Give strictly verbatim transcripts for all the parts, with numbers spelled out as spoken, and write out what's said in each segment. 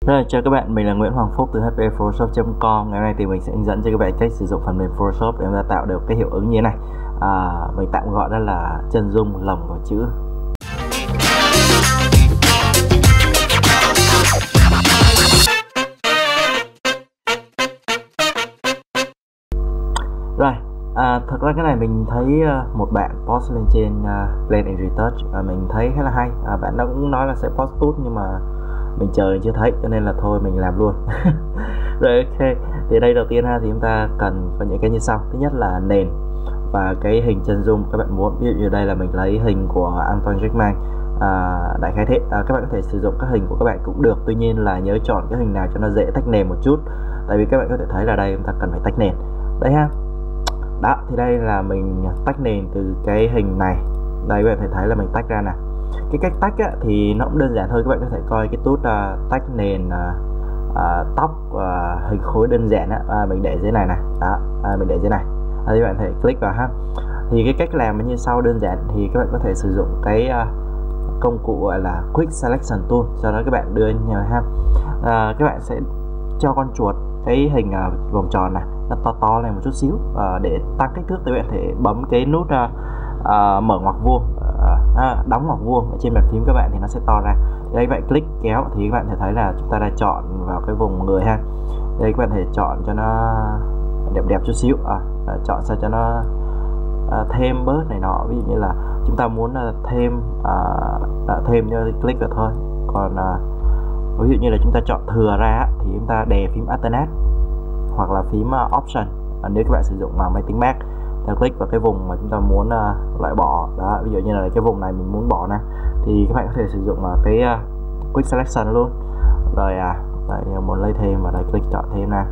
Rồi, chào các bạn, mình là Nguyễn Hoàng Phúc từ hát pê photoshop chấm com. Ngày hôm nay thì mình sẽ hướng dẫn cho các bạn cách sử dụng phần mềm Photoshop để chúng ta tạo được cái hiệu ứng như thế này. À, mình tạm gọi đó là chân dung lồng vào chữ. Rồi, à, thật ra cái này mình thấy uh, một bạn post lên trên uh, Blend and Retouch, à, mình thấy khá là hay. À, bạn đó cũng nói là sẽ post tốt nhưng mà mình chờ chưa thấy, cho nên là thôi mình làm luôn. Rồi, ok, thì đây đầu tiên ha, thì chúng ta cần có những cái như sau. Thứ nhất là nền và cái hình chân dung các bạn muốn. Ví dụ như đây là mình lấy hình của Antoine Griezmann, à, đại khái thế. À, các bạn có thể sử dụng các hình của các bạn cũng được, tuy nhiên là nhớ chọn cái hình nào cho nó dễ tách nền một chút, tại vì các bạn có thể thấy là đây chúng ta cần phải tách nền đây ha. Đó, thì đây là mình tách nền từ cái hình này. Đây các bạn thể thấy là mình tách ra nè. Cái cách tách á, thì nó cũng đơn giản thôi. Các bạn có thể coi cái nút uh, tách nền uh, uh, tóc uh, hình khối đơn giản á, à, mình để dưới này nè. Đó, à, mình để dưới này. À, thì các bạn có thể click vào ha. Thì cái cách làm như sau, đơn giản. Thì các bạn có thể sử dụng cái uh, công cụ gọi là Quick Selection Tool. Sau đó các bạn đưa nhờ ha. À, các bạn sẽ cho con chuột cái hình uh, vòng tròn này nó to to lên một chút xíu, uh, để tăng kích thước. Thì bạn có thể bấm cái nút uh, uh, mở ngoặc vuông, uh, à, đóng ngoặc vuông ở trên bàn phím các bạn thì nó sẽ to ra. Đây các bạn click kéo thì các bạn thể thấy là chúng ta đã chọn vào cái vùng người ha. Đây các bạn thể chọn cho nó đẹp đẹp chút xíu, à, uh, chọn sao cho nó uh, thêm bớt này nọ. Ví dụ như là chúng ta muốn uh, thêm uh, uh, thêm cho click vào thôi. Còn uh, ví dụ như là chúng ta chọn thừa ra thì chúng ta đè phím Alternate hoặc là phím uh, Option, uh, nếu các bạn sử dụng uh, máy tính Mac. Ta click vào cái vùng mà chúng ta muốn uh, loại bỏ đó. Ví dụ như là cái vùng này mình muốn bỏ nè, thì các bạn có thể sử dụng uh, cái uh, Quick Selection luôn. Rồi à, đây, muốn lấy thêm và đây click chọn thêm nè,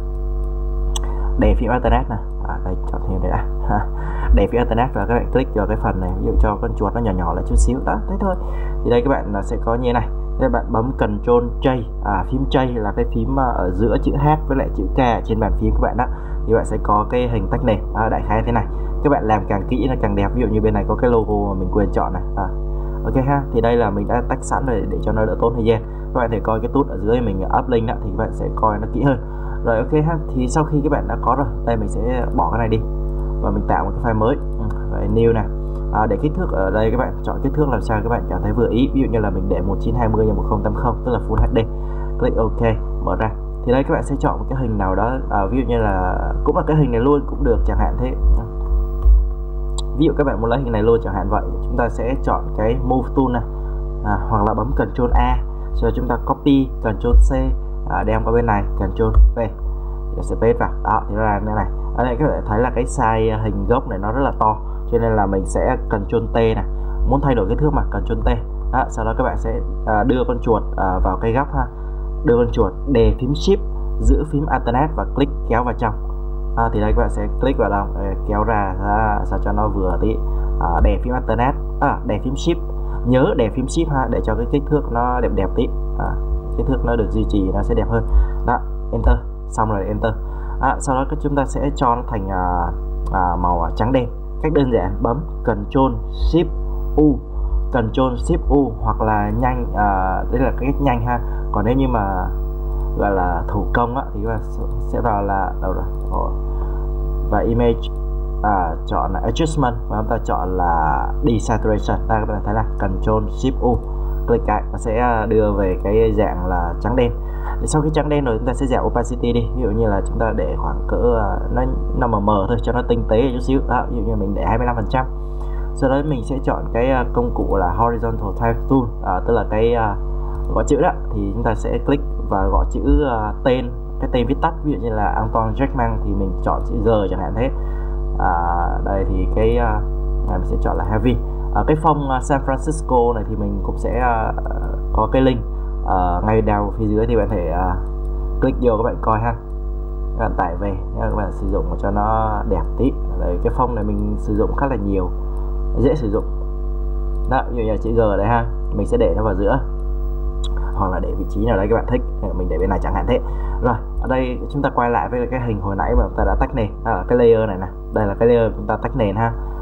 đè phím Alternate nè, à, đây chọn thêm đây đã. Đè phím Alternate và các bạn click vào cái phần này, ví dụ cho con chuột nó nhỏ nhỏ lại chút xíu đó, thế thôi. Thì đây các bạn uh, sẽ có như thế này. Các bạn bấm Control J, à, phím J là cái phím uh, ở giữa chữ H với lại chữ K trên bàn phím các bạn đó. Thì bạn sẽ có cái hình tách nền, à, đại khái thế này. Các bạn làm càng kỹ nó càng đẹp. Ví dụ như bên này có cái logo mà mình quên chọn này, à, ok ha. Thì đây là mình đã tách sẵn rồi để cho nó đỡ tốn thời gian. Các bạn thể coi cái nút ở dưới mình up link đó, thì các bạn sẽ coi nó kỹ hơn. Rồi ok ha. Thì sau khi các bạn đã có rồi, đây mình sẽ bỏ cái này đi và mình tạo một cái file mới. Vậy new nè. À, để kích thước ở đây các bạn chọn kích thước làm sao các bạn cảm thấy vừa ý. Ví dụ như là mình để một chín hai mươi nhân một không tám không, tức là Full hát đê. Click OK, mở ra. Thì đây các bạn sẽ chọn một cái hình nào đó, à, ví dụ như là cũng là cái hình này luôn cũng được chẳng hạn thế. Ví dụ các bạn muốn lấy hình này luôn chẳng hạn vậy, chúng ta sẽ chọn cái Move Tool này, à, hoặc là bấm Ctrl A, rồi chúng ta copy, Ctrl C, à, đem qua bên này, Ctrl V, nó sẽ paste vào. Đó, thì nó là như thế này. Ở đây các bạn thấy là cái size hình gốc này nó rất là to, cho nên là mình sẽ Ctrl T này, muốn thay đổi kích thước mà Ctrl T. Đó, sau đó các bạn sẽ à, đưa con chuột à, vào cái góc ha, đưa con chuột đè phím Shift, giữ phím Alternate và click kéo vào trong. À, thì đây các bạn sẽ click vào đâu kéo ra, à, sao cho nó vừa tí, à, đè phím Alternate, à, đè phím Shift, nhớ đè phím Shift ha, để cho cái kích thước nó đẹp đẹp tí, à, kích thước nó được duy trì nó sẽ đẹp hơn. Đó, Enter, xong rồi Enter. À, sau đó chúng ta sẽ cho nó thành à, à, màu trắng đen. Cách đơn giản bấm Ctrl Shift U, Ctrl Shift U hoặc là nhanh, à, đây là cái cách nhanh ha. Còn nếu như mà gọi là thủ công á, thì các bạn sẽ vào là đâu rồi và image, à, chọn là adjustment và chúng ta chọn là desaturation. Đây các bạn thấy là Ctrl Shift U, click cái nó sẽ đưa về cái dạng là trắng đen. Thì sau khi trắng đen rồi chúng ta sẽ giảm opacity đi, ví dụ như là chúng ta để khoảng cỡ nó nó mờ mờ thôi cho nó tinh tế chút xíu. Đó, ví dụ như mình để hai mươi lăm phần trăm. Sau đó mình sẽ chọn cái công cụ là horizontal type tool, à, tức là cái uh, gõ chữ đó. Thì chúng ta sẽ click và gõ chữ uh, tên, cái tên viết tắt, ví dụ như là Antoine Griezmann thì mình chọn chữ G chẳng hạn thế. À, đây thì cái uh, này mình sẽ chọn là heavy. À, cái phong uh, San Francisco này thì mình cũng sẽ uh, có cái link uh, ngay down phía dưới, thì bạn thể uh, click vô các bạn coi ha, các bạn tải về các bạn sử dụng cho nó đẹp tí. Đây, cái phong này mình sử dụng khá là nhiều, dễ sử dụng đó. Ví dụ như là chữ G đây ha, mình sẽ để nó vào giữa hoặc là để vị trí nào đấy các bạn thích, mình để bên này chẳng hạn thế. Rồi ở đây chúng ta quay lại với cái hình hồi nãy mà chúng ta đã tách nền, à, cái layer này nè, đây là cái layer chúng ta tách nền ha.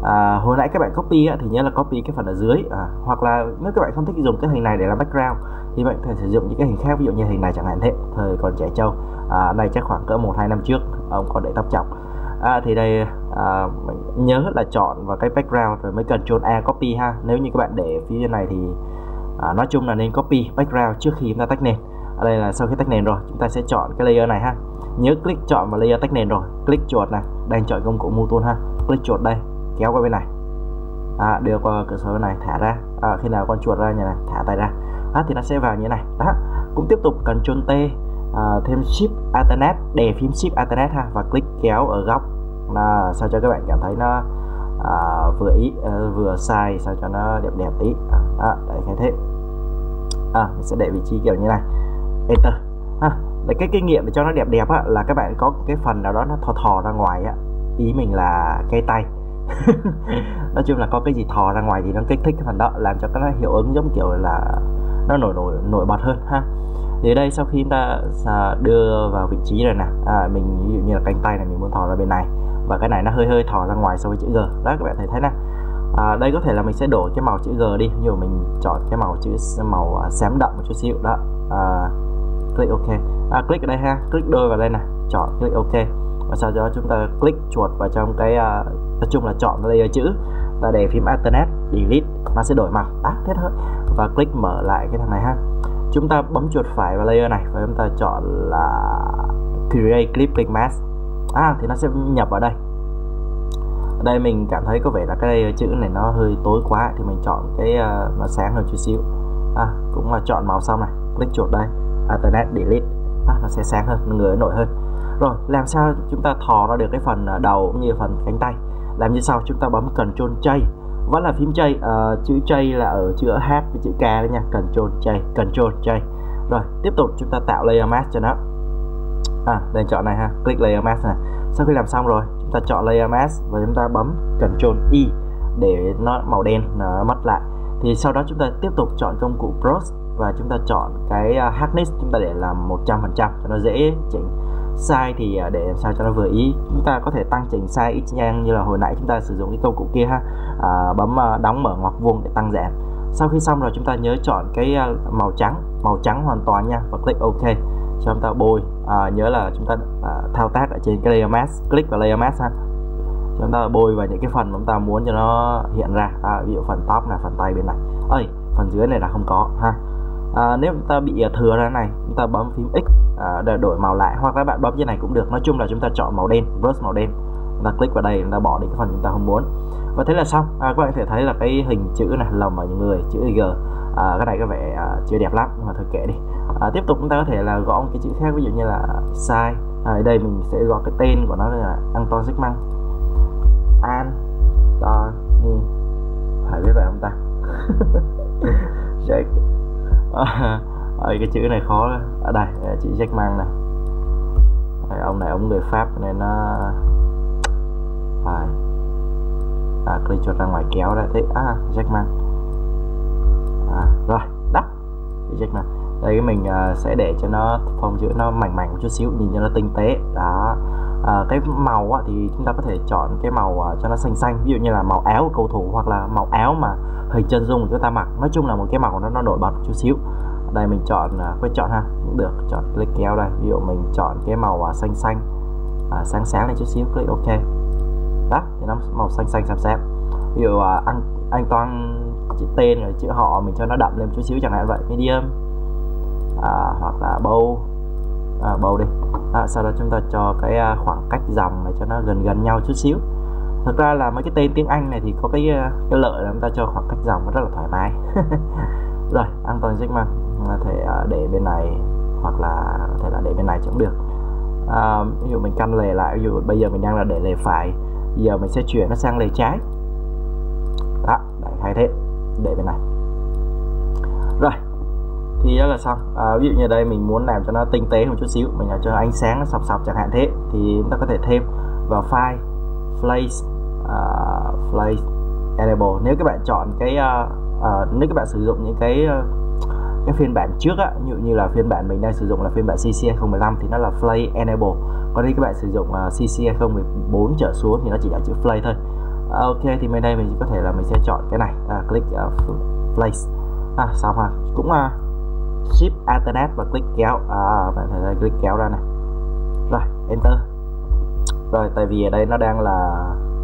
À, hồi nãy các bạn copy á, thì nhớ là copy cái phần ở dưới, à, hoặc là nếu các bạn không thích dùng cái hình này để làm background thì bạn có thể sử dụng những cái hình khác, ví dụ như hình này chẳng hạn thế. Thời còn trẻ trâu, à, này chắc khoảng cỡ một hai năm trước ông còn để tóc chọc. À, thì đây à, mình nhớ là chọn vào cái background rồi mới Ctrl A copy ha. Nếu như các bạn để phía trên này thì à, nói chung là nên copy background trước khi chúng ta tách nền. Ở đây là sau khi tách nền rồi chúng ta sẽ chọn cái layer này ha. Nhớ click chọn vào layer tách nền rồi click chuột này, đang chọn công cụ Move Tool ha, click chuột đây kéo qua bên này, à, đưa qua cửa sổ này thả ra, à, khi nào con chuột ra như này thả tay ra, à, thì nó sẽ vào như thế này đó. Cũng tiếp tục Ctrl T, à, thêm Shift Alternate, đè phím Shift Alternate ha, và click kéo ở góc là sao cho các bạn cảm thấy nó à, vừa ý, à, vừa size sao cho nó đẹp đẹp tí, à, à, đấy cái thế, à, mình sẽ để vị trí kiểu như này, Enter ha. Để cái kinh nghiệm để cho nó đẹp đẹp á, là các bạn có cái phần nào đó nó thò thò ra ngoài á, ý mình là cây tay nói chung là có cái gì thò ra ngoài thì nó kích thích cái phần đó, làm cho cái hiệu ứng giống kiểu là nó nổi nổi nổi bật hơn ha. Thì ở đây sau khi chúng ta đưa vào vị trí rồi nè, à, mình ví dụ như là cánh tay này mình muốn thò ra bên này, và cái này nó hơi hơi thò ra ngoài so với chữ G đó, các bạn thấy thấy nè. À, đây có thể là mình sẽ đổi cái màu chữ G đi, ví dụ mình chọn cái màu chữ màu xám đậm một chút xíu đó, à, click OK, à, click ở đây ha, click đôi vào đây nè, chọn click OK, và sau đó chúng ta click chuột vào trong cái uh, nói chung là chọn layer chữ và để phím Alternate Delete, nó sẽ đổi màu đó, thế thôi, và click mở lại cái thằng này ha. Chúng ta bấm chuột phải vào layer này và chúng ta chọn là Create Clip Click Mask, à, thì nó sẽ nhập vào đây. Ở đây mình cảm thấy có vẻ là cái layer chữ này nó hơi tối quá thì mình chọn cái uh, nó sáng hơn chút xíu, à, cũng là chọn màu xong này, click chuột đây Alternate Delete, à, nó sẽ sáng hơn, người nổi hơn. Rồi làm sao chúng ta thò ra được cái phần đầu cũng như phần cánh tay? Làm như sau, chúng ta bấm Ctrl J, vẫn là phím J, uh, chữ J là ở chữ H với chữ K đấy nha, Ctrl J, Ctrl J. Rồi tiếp tục chúng ta tạo layer mask cho nó, à, đây chọn này ha, click layer mask này. Sau khi làm xong rồi chúng ta chọn layer mask và chúng ta bấm Ctrl I để nó màu đen nó mất lại. Thì sau đó chúng ta tiếp tục chọn công cụ Brush và chúng ta chọn cái uh, hardness, chúng ta để làm một trăm phần trăm cho nó dễ chỉnh. Size thì để làm sao cho nó vừa ý, chúng ta có thể tăng chỉnh size y chang như là hồi nãy chúng ta sử dụng cái công cụ kia ha, à, bấm đóng mở ngoặc vuông để tăng giảm. Sau khi xong rồi chúng ta nhớ chọn cái màu trắng, màu trắng hoàn toàn nha, và click OK cho chúng ta bôi, à, nhớ là chúng ta à, thao tác ở trên cái layer mask, click vào layer mask ha, chúng ta bôi vào những cái phần mà chúng ta muốn cho nó hiện ra, à, ví dụ phần top này, phần tay bên này, ơi phần dưới này là không có ha. À, nếu chúng ta bị thừa ra này, chúng ta bấm phím X à, để đổi màu lại, hoặc là bạn bấm như này cũng được. Nói chung là chúng ta chọn màu đen, brush màu đen, chúng ta click vào đây, chúng ta bỏ đi cái phần chúng ta không muốn, và thế là xong. À, các bạn có thể thấy là cái hình chữ này, lồng ở những người chữ G, à, cái này có vẻ à, chưa đẹp lắm, nhưng mà thôi kệ đi. À, tiếp tục chúng ta có thể là gõ một cái chữ khác, ví dụ như là size, à, ở đây mình sẽ gõ cái tên của nó là Anton Zikman, Anthony, phải biết vậy không ta? À, cái chữ này khó đó. Ở đây chữ Jackman này, đây, ông này ông người Pháp nên nó phải à, click cho ra ngoài kéo ra thế, à Jackman, à, rồi đó Jackman. Đây cái mình uh, sẽ để cho nó phông chữ nó mảnh mảnh một chút xíu, nhìn cho nó tinh tế đó. À, cái màu á, thì chúng ta có thể chọn cái màu uh, cho nó xanh xanh, ví dụ như là màu áo của cầu thủ hoặc là màu áo mà hình chân dung của chúng ta mặc, nói chung là một cái màu nó nó nổi bật một chút xíu. Đây mình chọn uh, quyết chọn ha, cũng được, chọn click kéo đây, ví dụ mình chọn cái màu uh, xanh xanh, uh, sáng sáng lên chút xíu, click OK đó, thì nó màu xanh xanh sạp sạp. Ví dụ uh, anh anh Toan chữ tên rồi chữ họ mình cho nó đậm lên một chút xíu chẳng hạn vậy, medium, à, hoặc là bold, à, bold đi, à, sau đó chúng ta cho cái uh, khoảng cách dòng này cho nó gần gần nhau chút xíu. Thực ra là mấy cái tên tiếng Anh này thì có cái uh, cái lợi là chúng ta cho khoảng cách dòng nó rất là thoải mái. Rồi Anton Zikman có thể uh, để bên này, hoặc là có thể là để bên này cũng được. À, ví dụ mình căn lề lại, ví dụ bây giờ mình đang là để lề phải, giờ mình sẽ chuyển nó sang lề trái đó, đại khái thế, để bên này. Rồi thì đó là xong. À, ví dụ như đây mình muốn làm cho nó tinh tế một chút xíu, mình làm cho ánh sáng nó sọc sọc chẳng hạn thế, thì chúng ta có thể thêm vào file Flash, uh, Flash Enable. Nếu các bạn chọn cái uh, uh, nếu các bạn sử dụng những cái uh, cái phiên bản trước á, ví dụ như là phiên bản mình đang sử dụng là phiên bản C C hai không một năm thì nó là Flash Enable, còn đây các bạn sử dụng uh, C C hai không một bốn trở xuống thì nó chỉ là chữ Flash thôi. À, ok thì bên đây mình có thể là mình sẽ chọn cái này, à, click uh, place, à, xong ha, cũng uh, shift alternate và click kéo, à, bạn thấy click kéo ra này, rồi enter. Rồi tại vì ở đây nó đang là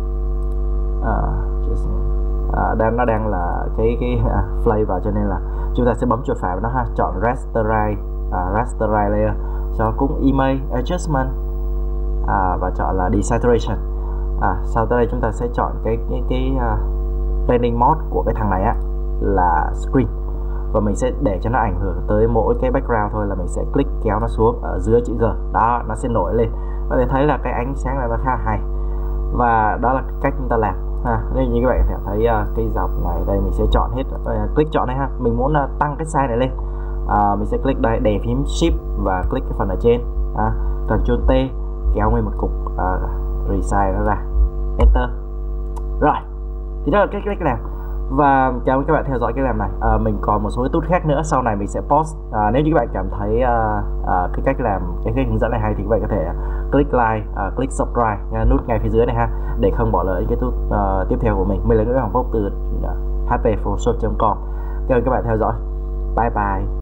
uh, just, uh, đang nó đang là cái cái uh, play vào, cho nên là chúng ta sẽ bấm chuột phải vào nó ha, chọn rasterize, uh, rasterize layer, cho cũng image adjustment, uh, và chọn là desaturation. À, sau tới đây chúng ta sẽ chọn cái cái cái uh, blending mode của cái thằng này á là screen, và mình sẽ để cho nó ảnh hưởng tới mỗi cái background thôi, là mình sẽ click kéo nó xuống ở dưới chữ G đó, nó sẽ nổi lên, có thể thấy là cái ánh sáng này nó khá hay, và đó là cách chúng ta làm ha. Nên như các bạn thấy uh, cái dọc này đây mình sẽ chọn hết, uh, click chọn đây ha, mình muốn uh, tăng cái size này lên, uh, mình sẽ click đây, đè phím shift và click cái phần ở trên, uh, Ctrl T kéo nguyên một cục, uh, resize nó ra, enter. Rồi thì đó là cái cách làm, và chào mừng các bạn theo dõi cái làm này. À, mình còn một số cái tút khác nữa sau này mình sẽ post. À, nếu như các bạn cảm thấy à, à, cái cách làm cái, cái hướng dẫn này hay thì các bạn có thể click like, à, click subscribe nha, nút ngay phía dưới này ha, để không bỏ lỡ những cái tút uh, tiếp theo của mình. Mình là Nguyễn Hoàng Phúc từ uh, hát pê photoshope chấm com. Cảm ơn các bạn theo dõi. Bye bye.